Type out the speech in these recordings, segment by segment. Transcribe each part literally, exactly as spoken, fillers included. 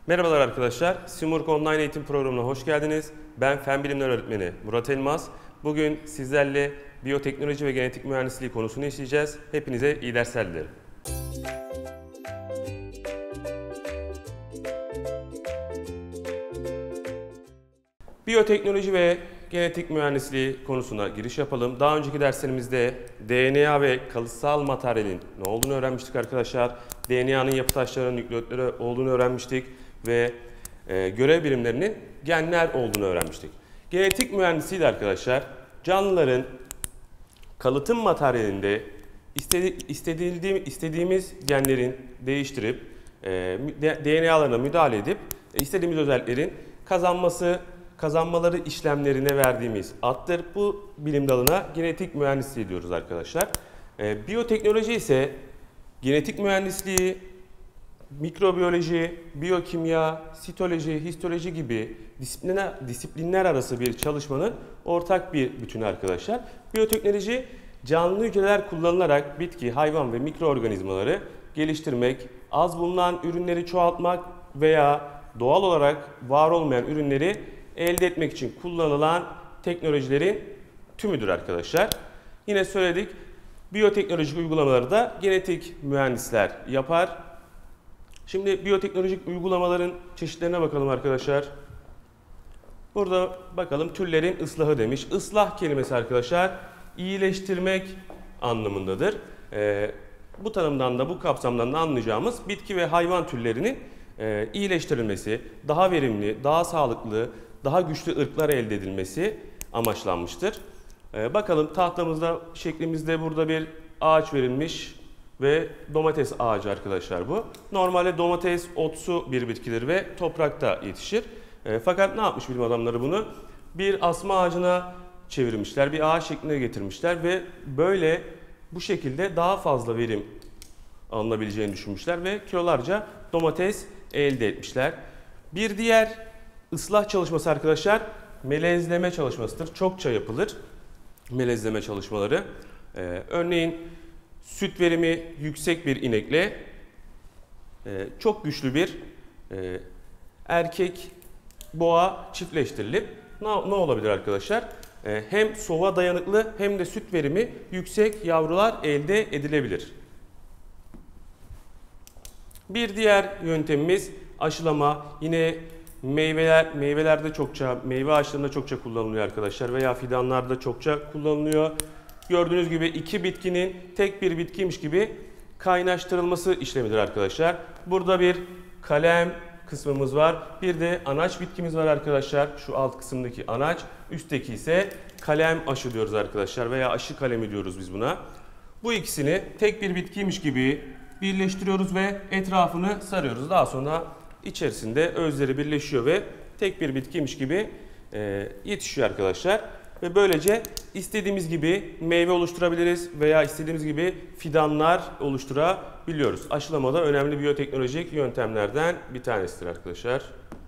Merhabalar arkadaşlar, Simurg Online Eğitim Programı'na hoş geldiniz. Ben Fen Bilimleri Öğretmeni Murat Elmas. Bugün sizlerle biyoteknoloji ve genetik mühendisliği konusunu işleyeceğiz. Hepinize iyi dersler dilerim. Biyoteknoloji ve genetik mühendisliği konusuna giriş yapalım. Daha önceki derslerimizde D N A ve kalıtsal materyalin ne olduğunu öğrenmiştik arkadaşlar. D N A'nın yapı taşları, nükleotleri olduğunu öğrenmiştik ve e, görev birimlerinin genler olduğunu öğrenmiştik. Genetik mühendisliği de arkadaşlar canlıların kalıtım materyalinde istedi, istediğimiz, istediğimiz genlerin değiştirip e, D N A'larına müdahale edip e, istediğimiz özelliklerin kazanması, kazanmaları işlemlerine verdiğimiz addır. Bu bilim dalına genetik mühendisliği diyoruz arkadaşlar. E, biyoteknoloji ise genetik mühendisliği, mikrobiyoloji, biyokimya, sitoloji, histoloji gibi disiplinler, disiplinler arası bir çalışmanın ortak bir bütünü arkadaşlar. Biyoteknoloji canlı hücreler kullanılarak bitki, hayvan ve mikroorganizmaları geliştirmek, az bulunan ürünleri çoğaltmak veya doğal olarak var olmayan ürünleri elde etmek için kullanılan teknolojilerin tümüdür arkadaşlar. Yine söyledik, biyoteknolojik uygulamaları da genetik mühendisler yapar. Şimdi biyoteknolojik uygulamaların çeşitlerine bakalım arkadaşlar. Burada bakalım türlerin ıslahı demiş. Islah kelimesi arkadaşlar iyileştirmek anlamındadır. Ee, bu tanımdan da bu kapsamdan da anlayacağımız bitki ve hayvan türlerinin e, iyileştirilmesi, daha verimli, daha sağlıklı, daha güçlü ırklar elde edilmesi amaçlanmıştır. Ee, bakalım tahtamızda şeklimizde burada bir ağaç verilmiş ve domates ağacı arkadaşlar bu. Normalde domates otsu bir bitkidir ve toprakta yetişir. E, fakat ne yapmış bilim adamları bunu? Bir asma ağacına çevirmişler, bir ağaç şekline getirmişler ve böyle bu şekilde daha fazla verim alınabileceğini düşünmüşler ve kilolarca domates elde etmişler. Bir diğer ıslah çalışması arkadaşlar melezleme çalışmasıdır. Çokça yapılır melezleme çalışmaları. E, örneğin süt verimi yüksek bir inekle e, çok güçlü bir e, erkek boğa çiftleştirilip ne, ne olabilir arkadaşlar? E, hem soğuğa dayanıklı hem de süt verimi yüksek yavrular elde edilebilir. Bir diğer yöntemimiz aşılama. Yine meyveler meyvelerde çokça, meyve ağaçlarında çokça kullanılıyor arkadaşlar veya fidanlarda çokça kullanılıyor. Gördüğünüz gibi iki bitkinin tek bir bitkiymiş gibi kaynaştırılması işlemidir arkadaşlar. Burada bir kalem kısmımız var. Bir de anaç bitkimiz var arkadaşlar. Şu alt kısımdaki anaç, üstteki ise kalem aşı diyoruz arkadaşlar veya aşı kalemi diyoruz biz buna. Bu ikisini tek bir bitkiymiş gibi birleştiriyoruz ve etrafını sarıyoruz. Daha sonra içerisinde özleri birleşiyor ve tek bir bitkiymiş gibi e, yetişiyor arkadaşlar. Ve böylece istediğimiz gibi meyve oluşturabiliriz veya istediğimiz gibi fidanlar oluşturabiliyoruz. Aşılama da önemli biyoteknolojik yöntemlerden bir tanesidir arkadaşlar.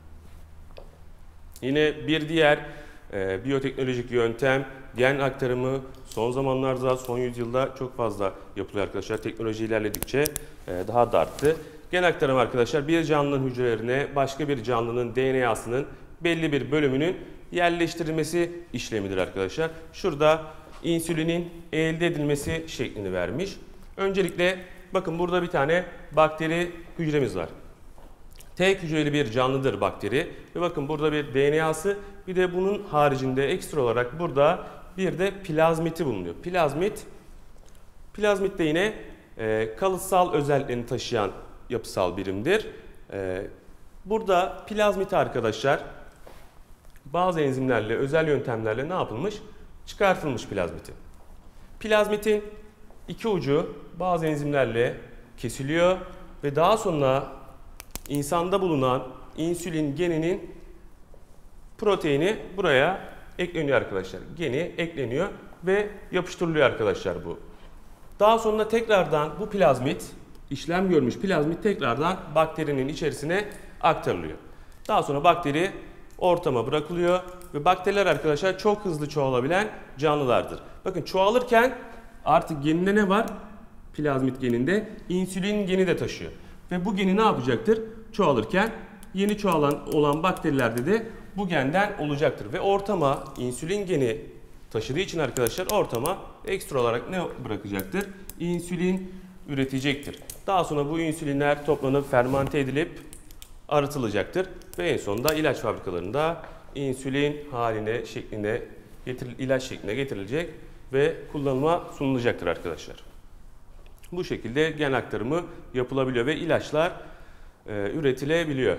Yine bir diğer e, biyoteknolojik yöntem gen aktarımı. Son zamanlarda, son yüzyılda çok fazla yapılıyor arkadaşlar. Teknoloji ilerledikçe e, daha da arttı. Gen aktarımı arkadaşlar bir canlının hücrelerine başka bir canlının D N A'sının belli bir bölümünün yerleştirilmesi işlemidir arkadaşlar. Şurada insülinin elde edilmesi şeklini vermiş. Öncelikle bakın burada bir tane bakteri hücremiz var. Tek hücreli bir canlıdır bakteri. Ve bakın burada bir D N A'sı, bir de bunun haricinde ekstra olarak burada bir de plazmiti bulunuyor. Plazmit, plazmit de yine e, kalıtsal özelliklerini taşıyan yapısal birimdir. E, burada plazmit arkadaşlar bazı enzimlerle, özel yöntemlerle ne yapılmış? Çıkartılmış plazmiti. Plazmitin iki ucu bazı enzimlerle kesiliyor ve daha sonra insanda bulunan insülin geninin proteini buraya ekleniyor arkadaşlar. Geni ekleniyor ve yapıştırılıyor arkadaşlar bu. Daha sonra tekrardan bu plazmit, işlem görmüş plazmit tekrardan bakterinin içerisine aktarılıyor. Daha sonra bakteri ortama bırakılıyor ve bakteriler arkadaşlar çok hızlı çoğalabilen canlılardır. Bakın çoğalırken artık geninde ne var? Plazmit geninde insülin geni de taşıyor. Ve bu geni ne yapacaktır? Çoğalırken yeni çoğalan olan bakterilerde de bu genden olacaktır. Ve ortama insülin geni taşıdığı için arkadaşlar ortama ekstra olarak ne bırakacaktır? İnsülin üretecektir. Daha sonra bu insülinler toplanıp fermente edilip arıtılacaktır. Ve en sonunda ilaç fabrikalarında insülin haline şekline getir, ilaç şekline getirilecek ve kullanıma sunulacaktır arkadaşlar. Bu şekilde gen aktarımı yapılabiliyor ve ilaçlar e, üretilebiliyor.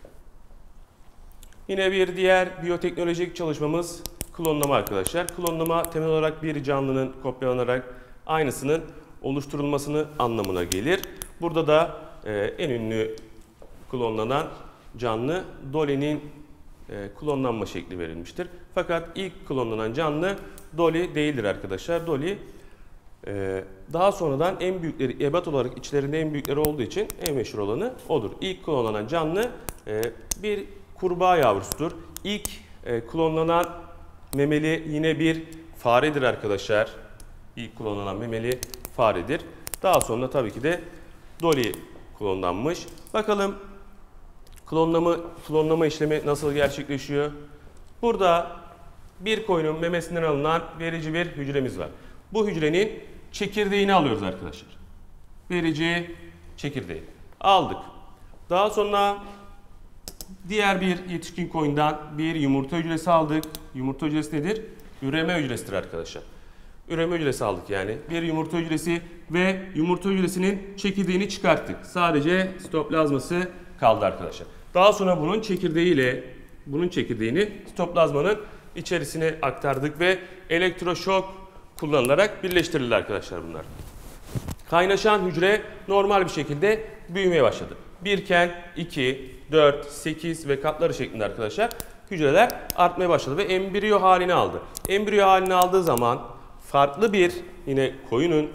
Yine bir diğer biyoteknolojik çalışmamız klonlama arkadaşlar. Klonlama temel olarak bir canlının kopyalanarak aynısının oluşturulmasını anlamına gelir. Burada da e, en ünlü klonlanan canlı Dolly'nin e, klonlanma şekli verilmiştir. Fakat ilk klonlanan canlı Dolly değildir arkadaşlar. Dolly e, daha sonradan en büyükleri, ebat olarak içlerinde en büyükleri olduğu için en meşhur olanı odur. İlk klonlanan canlı e, bir kurbağa yavrusudur. İlk e, klonlanan memeli yine bir faredir arkadaşlar. İlk klonlanan memeli faredir. Daha sonra tabii ki de Dolly klonlanmış. Bakalım klonlama, klonlama işlemi nasıl gerçekleşiyor? Burada bir koyunun memesinden alınan verici bir hücremiz var. Bu hücrenin çekirdeğini alıyoruz arkadaşlar. Verici çekirdeği aldık. Daha sonra diğer bir yetişkin koyundan bir yumurta hücresi aldık. Yumurta hücresi nedir? Üreme hücresidir arkadaşlar. Üreme hücresi aldık yani. Bir yumurta hücresi ve yumurta hücresinin çekirdeğini çıkarttık. Sadece sitoplazması kaldı arkadaşlar. Daha sonra bunun çekirdeğiyle bunun çekirdeğini sitoplazmanın içerisine aktardık ve elektroşok kullanılarak birleştirildi arkadaşlar bunlar. Kaynaşan hücre normal bir şekilde büyümeye başladı. birken iki, dört, sekiz ve katları şeklinde arkadaşlar hücreler artmaya başladı ve embriyo halini aldı. Embriyo halini aldığı zaman farklı bir yine koyunun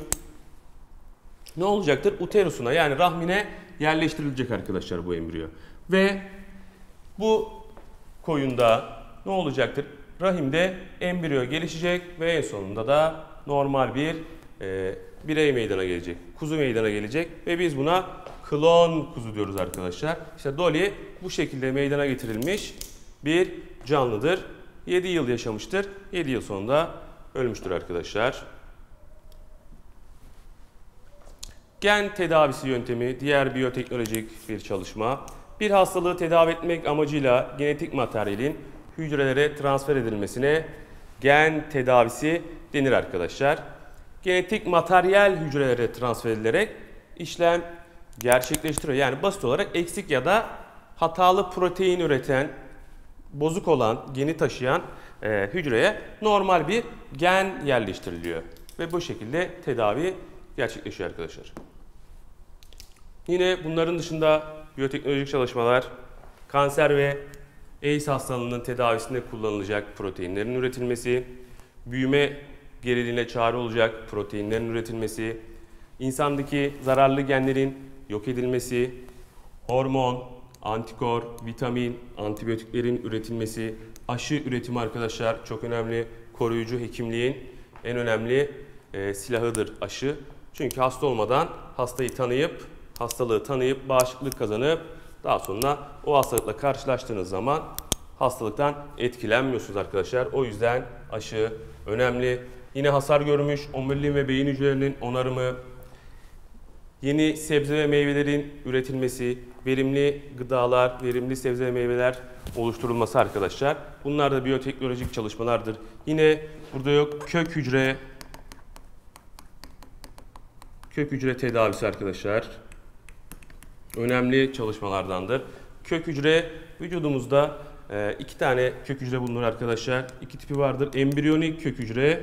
ne olacaktır? Uterusuna yani rahmine yerleştirilecek arkadaşlar bu embriyo. Ve bu koyunda ne olacaktır? Rahimde embriyo gelişecek ve en sonunda da normal bir e, birey meydana gelecek. Kuzu meydana gelecek ve biz buna klon kuzu diyoruz arkadaşlar. İşte Dolly bu şekilde meydana getirilmiş bir canlıdır. yedi yıl yaşamıştır. yedi yıl sonunda ölmüştür arkadaşlar. Gen tedavisi yöntemi diğer biyoteknolojik bir çalışma. Bir hastalığı tedavi etmek amacıyla genetik materyalin hücrelere transfer edilmesine gen tedavisi denir arkadaşlar. Genetik materyal hücrelere transfer edilerek işlem gerçekleştiriyor. Yani basit olarak eksik ya da hatalı protein üreten, bozuk olan, geni taşıyan e, hücreye normal bir gen yerleştiriliyor. Ve bu şekilde tedavi gerçekleşiyor arkadaşlar. Yine bunların dışında biyoteknolojik çalışmalar, kanser ve AIDS hastalığının tedavisinde kullanılacak proteinlerin üretilmesi, büyüme geriliğine çare olacak proteinlerin üretilmesi, insandaki zararlı genlerin yok edilmesi, hormon, antikor, vitamin, antibiyotiklerin üretilmesi, aşı üretimi arkadaşlar çok önemli. Koruyucu hekimliğin en önemli e, silahıdır aşı. Çünkü hasta olmadan hastayı tanıyıp, hastalığı tanıyıp, bağışıklık kazanıp daha sonra o hastalıkla karşılaştığınız zaman hastalıktan etkilenmiyorsunuz arkadaşlar. O yüzden aşı önemli. Yine hasar görmüş omurilik ve beyin hücrelerinin onarımı, yeni sebze ve meyvelerin üretilmesi, verimli gıdalar, verimli sebze ve meyveler oluşturulması arkadaşlar. Bunlar da biyoteknolojik çalışmalardır. Yine burada yok kök hücre, kök hücre tedavisi arkadaşlar. Önemli çalışmalardandır. Kök hücre vücudumuzda e, iki tane kök hücre bulunur arkadaşlar. İki tipi vardır. Embriyonik kök hücre,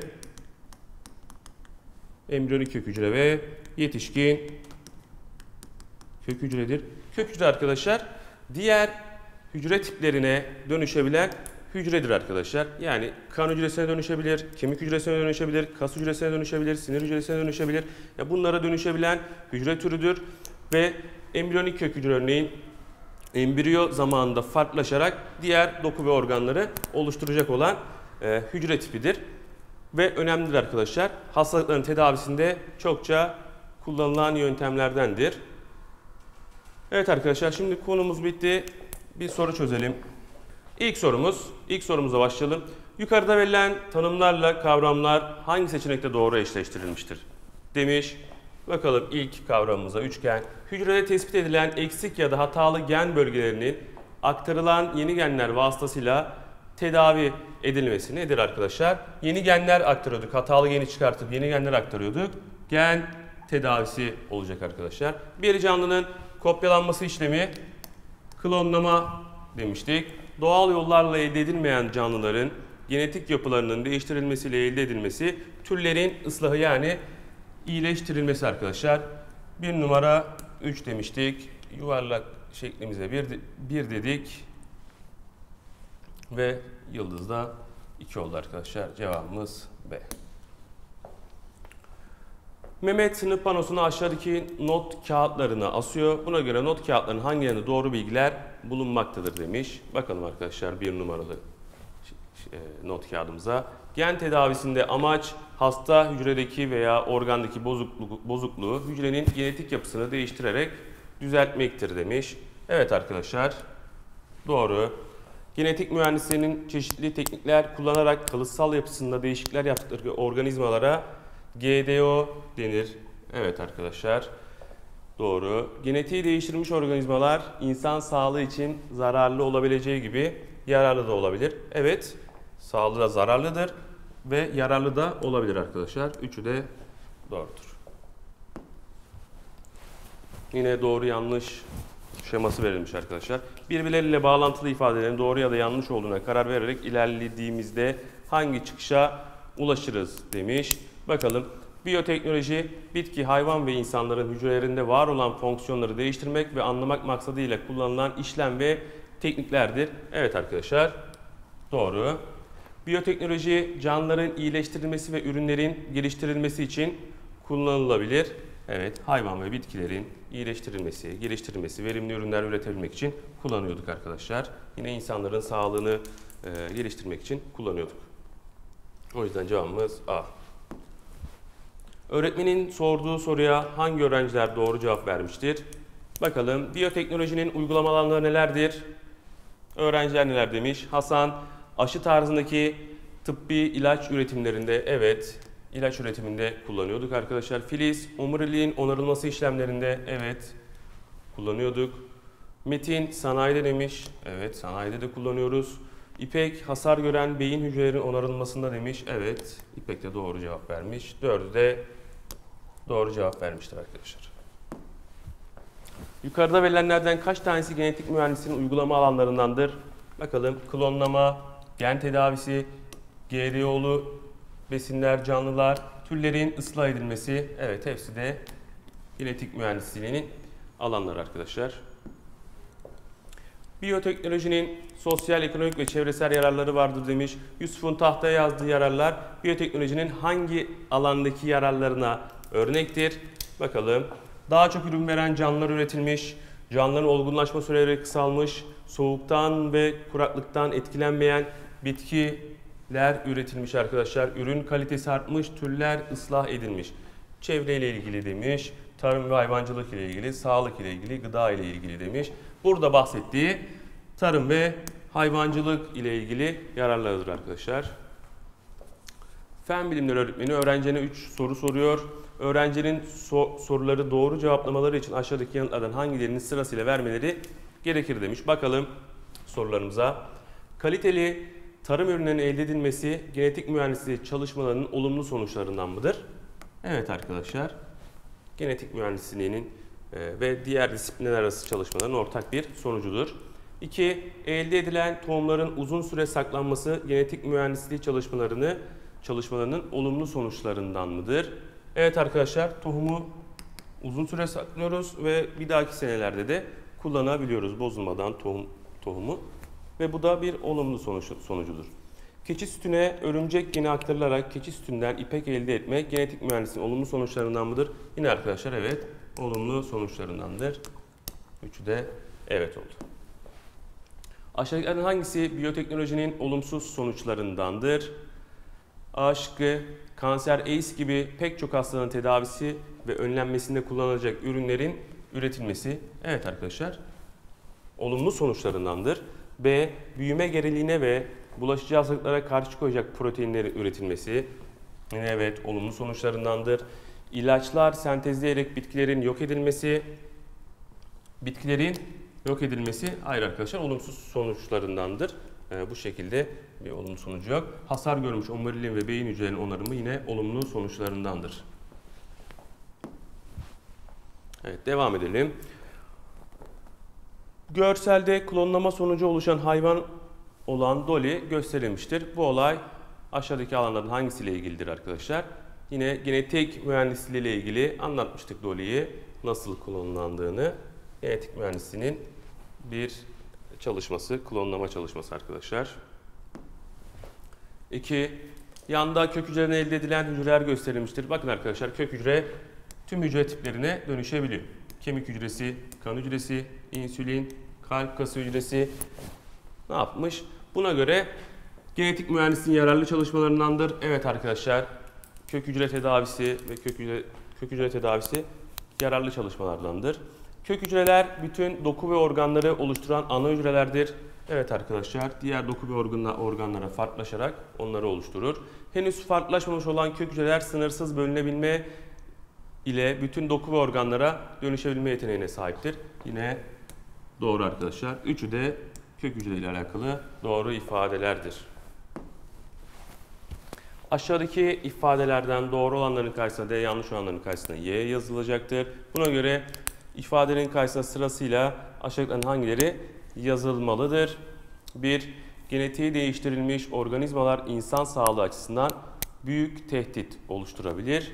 embriyonik kök hücre ve yetişkin kök hücredir. Kök hücre arkadaşlar diğer hücre tiplerine dönüşebilen hücredir arkadaşlar. Yani kan hücresine dönüşebilir, kemik hücresine dönüşebilir, kas hücresine dönüşebilir, sinir hücresine dönüşebilir. Ya bunlara dönüşebilen hücre türüdür ve embriyonik kök hücre örneğin embriyo zamanında farklılaşarak diğer doku ve organları oluşturacak olan e, hücre tipidir. Ve önemlidir arkadaşlar. Hastalıkların tedavisinde çokça kullanılan yöntemlerdendir. Evet arkadaşlar şimdi konumuz bitti. bir soru çözelim. İlk sorumuz, ilk sorumuza başlayalım. Yukarıda verilen tanımlarla kavramlar hangi seçenekte doğru eşleştirilmiştir demiş. Bakalım ilk kavramımıza üçgen. Hücrede tespit edilen eksik ya da hatalı gen bölgelerinin aktarılan yeni genler vasıtasıyla tedavi edilmesi nedir arkadaşlar? Yeni genler aktarıyorduk. Hatalı geni çıkartıp yeni genler aktarıyorduk. Gen tedavisi olacak arkadaşlar. Bir canlının kopyalanması işlemi klonlama demiştik. Doğal yollarla elde edilmeyen canlıların genetik yapılarının değiştirilmesiyle elde edilmesi türlerin ıslahı yani iyileştirilmesi arkadaşlar. Bir numara üç demiştik. Yuvarlak şeklimize bir, bir dedik. Ve yıldızda iki oldu arkadaşlar. Cevabımız B. Mehmet sınıf panosuna aşağıdaki not kağıtlarını asıyor. Buna göre not kağıtlarının hangilerinde doğru bilgiler bulunmaktadır demiş. Bakalım arkadaşlar bir numaralı not kağıdımıza. Gen tedavisinde amaç hasta hücredeki veya organdaki bozukluğu, bozukluğu hücrenin genetik yapısını değiştirerek düzeltmektir demiş. Evet arkadaşlar doğru. Genetik mühendisliğinin çeşitli teknikler kullanarak kalıtsal yapısında değişiklikler yaptıkları organizmalara G D O denir. Evet arkadaşlar doğru. Genetiği değiştirilmiş organizmalar insan sağlığı için zararlı olabileceği gibi yararlı da olabilir. Evet, sağlığı da zararlıdır ve yararlı da olabilir arkadaşlar. Üçü de doğrudur. Yine doğru yanlış şeması verilmiş arkadaşlar. Birbirleriyle bağlantılı ifadelerin doğru ya da yanlış olduğuna karar vererek ilerlediğimizde hangi çıkışa ulaşırız demiş. Bakalım. Biyoteknoloji, bitki, hayvan ve insanların hücrelerinde var olan fonksiyonları değiştirmek ve anlamak maksadıyla kullanılan işlem ve tekniklerdir. Evet arkadaşlar, doğru. Biyoteknoloji, canlıların iyileştirilmesi ve ürünlerin geliştirilmesi için kullanılabilir. Evet, hayvan ve bitkilerin iyileştirilmesi, geliştirilmesi, verimli ürünler üretebilmek için kullanıyorduk arkadaşlar. Yine insanların sağlığını e, geliştirmek için kullanıyorduk. O yüzden cevabımız A. Öğretmenin sorduğu soruya hangi öğrenciler doğru cevap vermiştir? Bakalım biyoteknolojinin uygulama alanları nelerdir? Öğrenciler neler demiş? Hasan, aşı tarzındaki tıbbi ilaç üretimlerinde evet, ilaç üretiminde kullanıyorduk arkadaşlar. Filiz, omuriliğin onarılması işlemlerinde evet, kullanıyorduk. Metin, sanayide demiş. Evet, sanayide de kullanıyoruz. İpek, hasar gören beyin hücrelerinin onarılmasında demiş. Evet, İpek de doğru cevap vermiş. Dördü de doğru cevap vermiştir arkadaşlar. Yukarıda verilenlerden kaç tanesi genetik mühendisliğinin uygulama alanlarındandır? Bakalım klonlama, gen tedavisi, G D O'lu besinler, canlılar, türlerin ıslah edilmesi. Evet hepsi de genetik mühendisliğinin alanları arkadaşlar. Biyoteknolojinin sosyal, ekonomik ve çevresel yararları vardır demiş. Yusuf'un tahtaya yazdığı yararlar biyoteknolojinin hangi alandaki yararlarına örnektir? Bakalım. Daha çok ürün veren canlılar üretilmiş, canlıların olgunlaşma süreleri kısalmış, soğuktan ve kuraklıktan etkilenmeyen bitkiler üretilmiş arkadaşlar. Ürün kalitesi artmış, türler ıslah edilmiş. Çevreyle ilgili demiş, tarım ve hayvancılık ile ilgili, sağlık ile ilgili, gıda ile ilgili demiş. Burada bahsettiği tarım ve hayvancılık ile ilgili yararlarıdır arkadaşlar. Fen bilimleri öğretmeni öğrencine üç soru soruyor. Öğrencinin so soruları doğru cevaplamaları için aşağıdaki yanıtlardan hangilerini sırasıyla vermeleri gerekir demiş. Bakalım sorularımıza. Kaliteli tarım ürünlerinin elde edilmesi genetik mühendisliği çalışmalarının olumlu sonuçlarından mıdır? Evet arkadaşlar. Genetik mühendisliğinin e, ve diğer disiplinler arası çalışmaların ortak bir sonucudur. İki. Elde edilen tohumların uzun süre saklanması genetik mühendisliği çalışmalarını çalışmalarının olumlu sonuçlarından mıdır? Evet arkadaşlar, tohumu uzun süre saklıyoruz ve bir dahaki senelerde de kullanabiliyoruz bozulmadan tohum, tohumu ve bu da bir olumlu sonuç, sonucudur. Keçi sütüne örümcek geni aktarılarak keçi sütünden ipek elde etmek genetik mühendisliğinin olumlu sonuçlarından mıdır? Yine arkadaşlar evet, olumlu sonuçlarındandır. Üçü de evet oldu. Aşağıdakilerden hangisi biyoteknolojinin olumsuz sonuçlarındandır? A şıkkı, kanser, AIDS gibi pek çok hastalığın tedavisi ve önlenmesinde kullanılacak ürünlerin üretilmesi. Evet arkadaşlar, olumlu sonuçlarındandır. B. Büyüme geriliğine ve bulaşıcı hastalıklara karşı koyacak proteinlerin üretilmesi. Yine evet, olumlu sonuçlarındandır. İlaçlar sentezleyerek bitkilerin yok edilmesi. Bitkilerin yok edilmesi, hayır arkadaşlar, olumsuz sonuçlarındandır. Ee, bu şekilde bir olumlu sonucu yok. Hasar görmüş omuriliğin ve beyin hücrelerinin onarımı yine olumlu sonuçlarındandır. Evet, devam edelim. Görselde klonlama sonucu oluşan hayvan olan Dolly gösterilmiştir. Bu olay aşağıdaki alanların hangisiyle ilgilidir arkadaşlar? Yine genetik mühendisliği ile ilgili anlatmıştık Dolly'yi, nasıl klonlandığını. Genetik mühendisliğinin bir çalışması, klonlama çalışması arkadaşlar. İki, yanda kök hücreden elde edilen hücreler gösterilmiştir. Bakın arkadaşlar, kök hücre tüm hücre tiplerine dönüşebiliyor. Kemik hücresi, kan hücresi, insülin, kalp kası hücresi ne yapmış? Buna göre genetik mühendisliğin yararlı çalışmalarındandır. Evet arkadaşlar, kök hücre tedavisi ve kök hücre, kök hücre tedavisi yararlı çalışmalardandır. Kök hücreler bütün doku ve organları oluşturan ana hücrelerdir. Evet arkadaşlar, diğer doku ve organlara farklılaşarak onları oluşturur. Henüz farklılaşmamış olan kök hücreler sınırsız bölünebilme ile bütün doku ve organlara dönüşebilme yeteneğine sahiptir. Yine doğru arkadaşlar. Üçü de kök hücre ile alakalı doğru ifadelerdir. Aşağıdaki ifadelerden doğru olanların karşısına D, yanlış olanların karşısına Y yazılacaktır. Buna göre ifadenin karşısına sırasıyla aşağıdakilerin hangileri yazılmalıdır? bir. Genetiği değiştirilmiş organizmalar insan sağlığı açısından büyük tehdit oluşturabilir.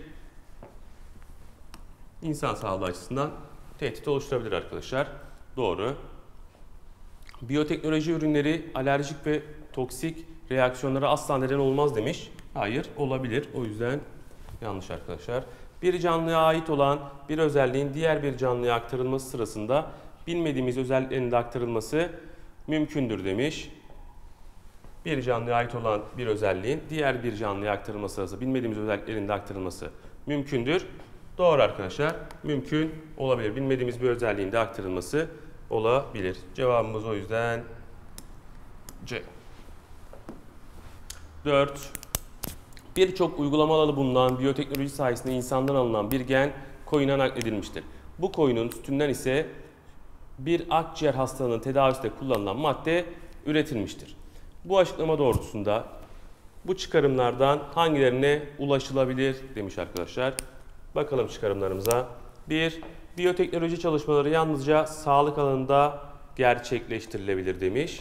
İnsan sağlığı açısından tehdit oluşturabilir arkadaşlar. Doğru. Biyoteknoloji ürünleri alerjik ve toksik reaksiyonlara asla neden olmaz demiş. Hayır, olabilir. O yüzden yanlış arkadaşlar. Bir canlıya ait olan bir özelliğin diğer bir canlıya aktarılması sırasında bilmediğimiz özelliklerin de aktarılması mümkündür demiş. Bir canlıya ait olan bir özelliğin diğer bir canlıya aktarılması sırasında bilmediğimiz özelliklerin de aktarılması mümkündür. Doğru arkadaşlar. Mümkün olabilir. Bilmediğimiz bir özelliğin de aktarılması olabilir. Cevabımız o yüzden C. dört. Birçok uygulama alanı bulunan biyoteknoloji sayesinde insandan alınan bir gen koyuna nakledilmiştir. Bu koyunun sütünden ise bir akciğer hastalığının tedavisinde kullanılan madde üretilmiştir. Bu açıklama doğrultusunda bu çıkarımlardan hangilerine ulaşılabilir demiş arkadaşlar. Bakalım çıkarımlarımıza. bir. Biyoteknoloji çalışmaları yalnızca sağlık alanında gerçekleştirilebilir demiş.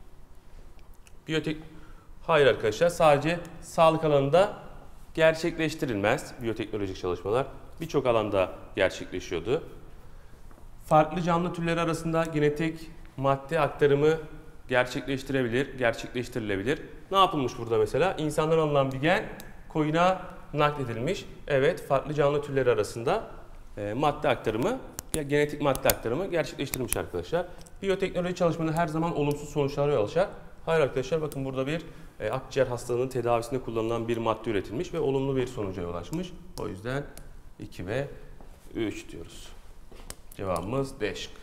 Biyotek Hayır arkadaşlar, sadece sağlık alanında gerçekleştirilmez biyoteknolojik çalışmalar. Birçok alanda gerçekleşiyordu. Farklı canlı türleri arasında genetik madde aktarımı gerçekleştirebilir, gerçekleştirilebilir. Ne yapılmış burada mesela? İnsandan alınan bir gen koyuna nakledilmiş. Evet, farklı canlı türleri arasında e, madde aktarımı, genetik madde aktarımı gerçekleştirilmiş arkadaşlar. Biyoteknoloji çalışmaları her zaman olumsuz sonuçlara yol açar. Hayır arkadaşlar, bakın burada bir e, akciğer hastalığının tedavisinde kullanılan bir madde üretilmiş ve olumlu bir sonuca yol açmış. O yüzden iki ve üç diyoruz. Cevabımız D şıkkı.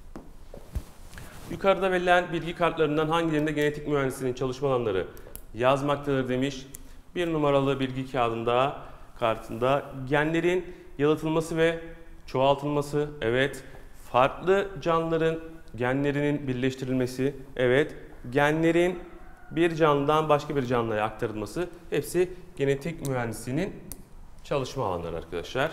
Yukarıda verilen bilgi kartlarından hangilerinde genetik mühendisliğinin çalışma alanları yazmaktadır demiş. Bir numaralı bilgi kağıdında, kartında genlerin yalıtılması ve çoğaltılması, evet. Farklı canlıların genlerinin birleştirilmesi, evet. Genlerin bir canlıdan başka bir canlıya aktarılması, hepsi genetik mühendisliğinin çalışma alanları arkadaşlar.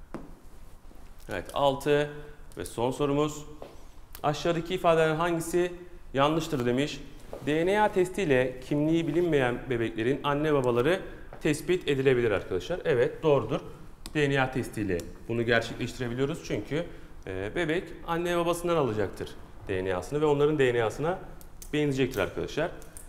Evet, altı ve son sorumuz. Aşağıdaki ifadelerin hangisi yanlıştır demiş. D N A testiyle kimliği bilinmeyen bebeklerin anne babaları tespit edilebilir arkadaşlar. Evet, doğrudur. D N A testiyle bunu gerçekleştirebiliyoruz çünkü e, bebek anne babasından alacaktır D N A'sını ve onların D N A'sına benzeyecektir arkadaşlar.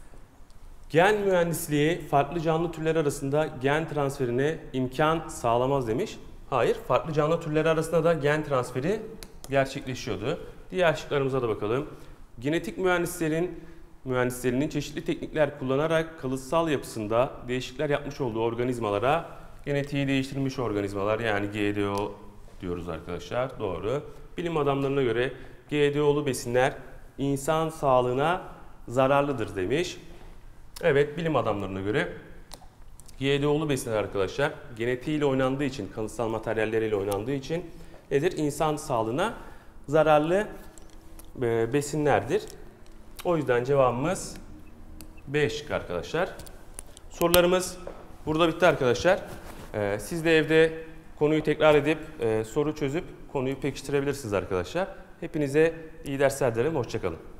Gen mühendisliği farklı canlı türleri arasında gen transferine imkan sağlamaz demiş. Hayır, farklı canlı türleri arasında da gen transferi gerçekleşiyordu. Diğer şıklarımıza da bakalım. Genetik mühendislerin mühendislerinin çeşitli teknikler kullanarak kalıtsal yapısında değişiklikler yapmış olduğu organizmalara genetiği değiştirilmiş organizmalar, yani G D O diyoruz arkadaşlar. Doğru. Bilim adamlarına göre G D O'lu besinler insan sağlığına zararlıdır demiş. Evet, bilim adamlarına göre G D O'lu besinler arkadaşlar genetiğiyle oynandığı için, kalıtsal materyalleriyle oynandığı için nedir? İnsan sağlığına zararlı besinlerdir. O yüzden cevabımız B şıkkı arkadaşlar. Sorularımız burada bitti arkadaşlar. Siz de evde konuyu tekrar edip soru çözüp konuyu pekiştirebilirsiniz arkadaşlar. Hepinize iyi dersler dilerim. Hoşça kalın.